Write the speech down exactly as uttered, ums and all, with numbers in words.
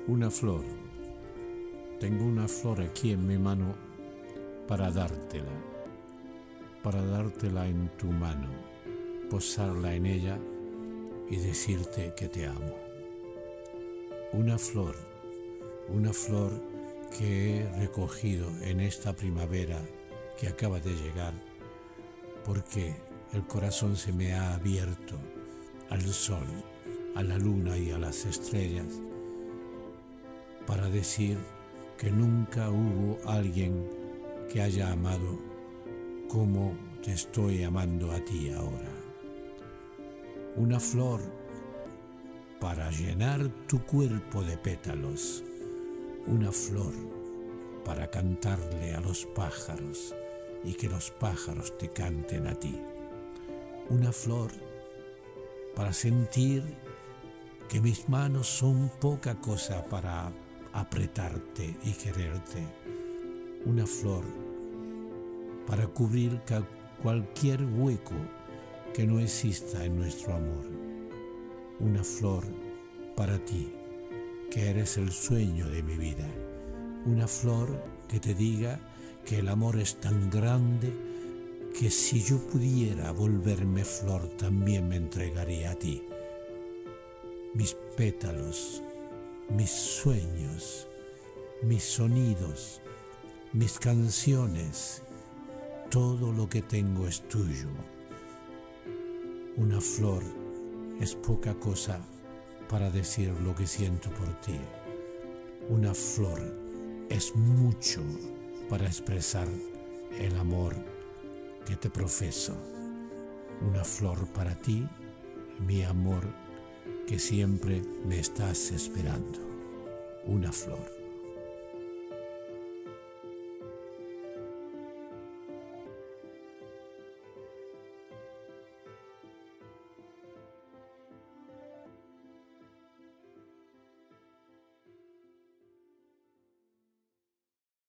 Una flor. Tengo una flor aquí en mi mano para dártela, para dártela en tu mano, posarla en ella y decirte que te amo. Una flor, una flor que he recogido en esta primavera que acaba de llegar, porque el corazón se me ha abierto al sol, a la luna y a las estrellas, para decir que nunca hubo alguien que haya amado como te estoy amando a ti ahora. Una flor para llenar tu cuerpo de pétalos, una flor para cantarle a los pájaros y que los pájaros te canten a ti. Una flor para sentir que mis manos son poca cosa para apretarte y quererte. Una flor para cubrir cualquier hueco que no exista en nuestro amor. Una flor para ti, que eres el sueño de mi vida. Una flor que te diga que el amor es tan grande que si yo pudiera volverme flor también me entregaría a ti. Mis pétalos, mis sueños, mis sonidos, mis canciones, todo lo que tengo es tuyo. Una flor es poca cosa para decir lo que siento por ti. Una flor es mucho para expresar el amor que te profeso. Una flor para ti, mi amor, que siempre me estás esperando. Una flor.